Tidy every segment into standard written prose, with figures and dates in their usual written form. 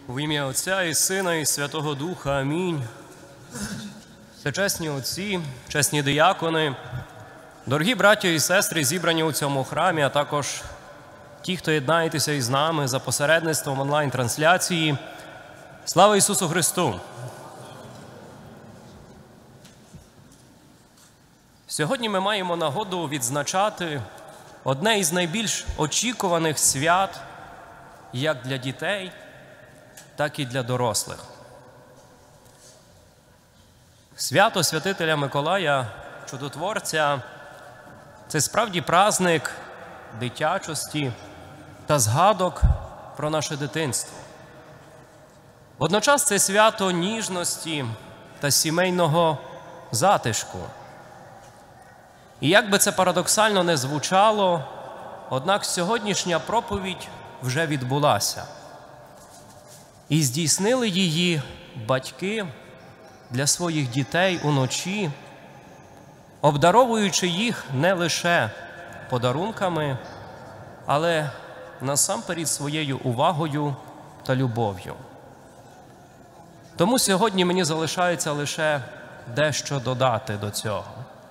В ім'я Отця і Сина, і Святого Духа. Амінь. Всечесні отці, чесні диякони, дорогі браття і сестри, зібрані у цьому храмі, а також ті, хто єднаєтеся із нами за посередництвом онлайн-трансляції. Слава Ісусу Христу! Сьогодні ми маємо нагоду відзначати одне із найбільш очікуваних свят як для дітей, так і для дорослих. Свято Святителя Миколая, Чудотворця – це справді праздник дитячості та згадок про наше дитинство. Водночас це свято ніжності та сімейного затишку. І як би це парадоксально не звучало, однак сьогоднішня проповідь вже відбулася. І здійснили її батьки для своїх дітей уночі, обдаровуючи їх не лише подарунками, але насамперед своєю увагою та любов'ю. Тому сьогодні мені залишається лише дещо додати до цього.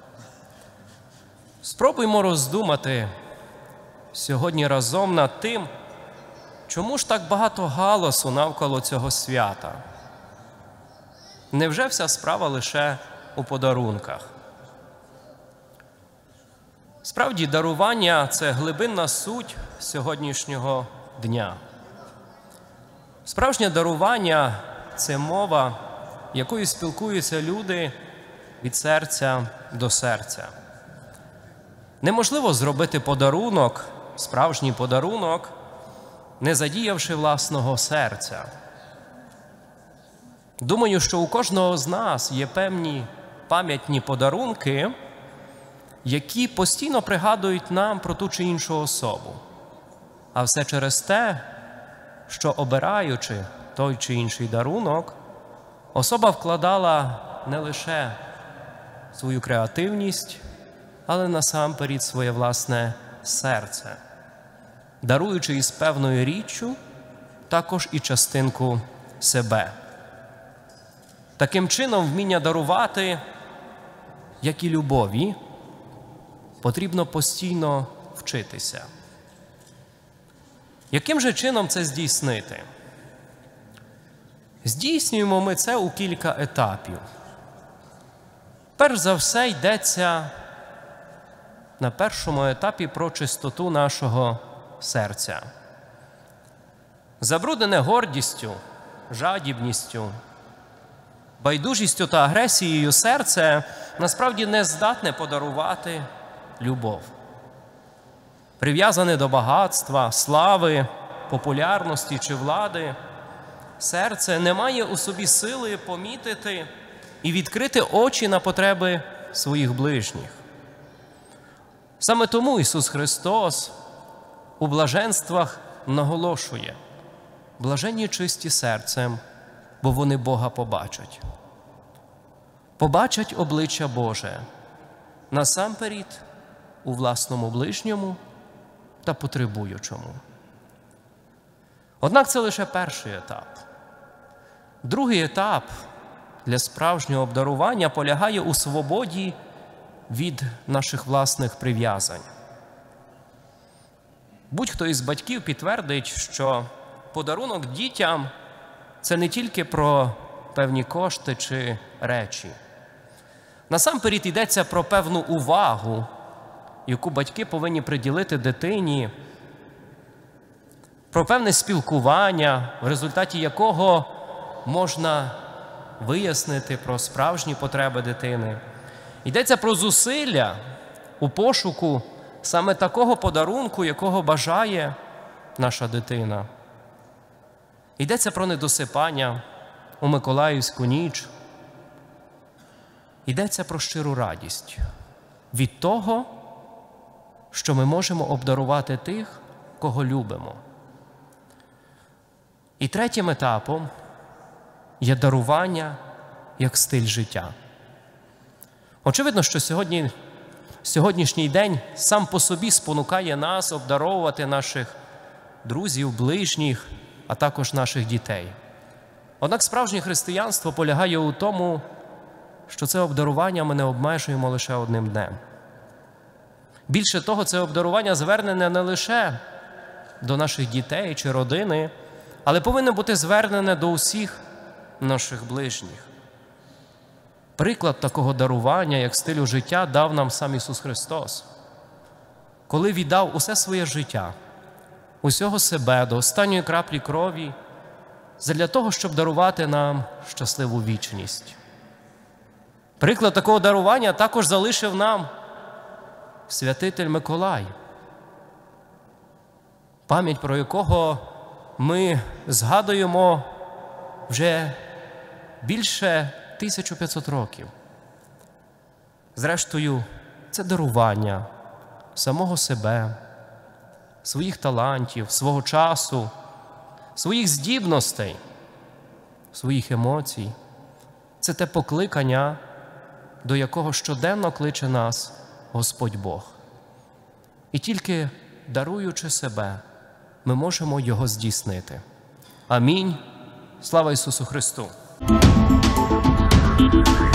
Спробуймо роздумати сьогодні разом над тим, чому ж так багато галасу навколо цього свята? Невже вся справа лише у подарунках? Справді, дарування – це глибинна суть сьогоднішнього дня. Справжнє дарування – це мова, якою спілкуються люди від серця до серця. Неможливо зробити подарунок, справжній подарунок, не задіявши власного серця. Думаю, що у кожного з нас є певні пам'ятні подарунки, які постійно пригадують нам про ту чи іншу особу. А все через те, що обираючи той чи інший дарунок, особа вкладала не лише свою креативність, але насамперед своє власне серце, даруючи із певною річчю також і частинку себе. Таким чином, вміння дарувати, як і любові, потрібно постійно вчитися. Яким же чином це здійснити? Здійснюємо ми це у кілька етапів. Перш за все, йдеться на першому етапі про чистоту нашого серця. Забруднене гордістю, жадібністю, байдужістю та агресією серце насправді не здатне подарувати любов. Прив'язане до багатства, слави, популярності чи влади, серце не має у собі сили помітити і відкрити очі на потреби своїх ближніх. Саме тому Ісус Христос у блаженствах наголошує: блаженні чисті серцем, бо вони Бога побачать. Побачать обличчя Боже насамперед у власному ближньому та потребуючому. Однак це лише перший етап. Другий етап для справжнього обдарування полягає у свободі від наших власних прив'язань. Будь-хто із батьків підтвердить, що подарунок дітям – це не тільки про певні кошти чи речі. Насамперед йдеться про певну увагу, яку батьки повинні приділити дитині, про певне спілкування, в результаті якого можна вияснити про справжні потреби дитини. Йдеться про зусилля у пошуку саме такого подарунку, якого бажає наша дитина. Йдеться про недосипання у Миколаївську ніч. Йдеться про щиру радість від того, що ми можемо обдарувати тих, кого любимо. І третім етапом є дарування як стиль життя. Очевидно, що сьогоднішній день сам по собі спонукає нас обдаровувати наших друзів, ближніх, а також наших дітей. Однак справжнє християнство полягає у тому, що це обдарування ми не обмежуємо лише одним днем. Більше того, це обдарування звернене не лише до наших дітей чи родини, але повинно бути звернене до усіх наших ближніх. Приклад такого дарування, як стилю життя, дав нам сам Ісус Христос, коли віддав усе своє життя, усього себе до останньої краплі крові, задля того, щоб дарувати нам щасливу вічність. Приклад такого дарування також залишив нам святитель Миколай, пам'ять про якого ми згадуємо вже більше 1500 років. Зрештою, це дарування самого себе, своїх талантів, свого часу, своїх здібностей, своїх емоцій. Це те покликання, до якого щоденно кличе нас Господь Бог. І тільки даруючи себе, ми можемо його здійснити. Амінь. Слава Ісусу Христу!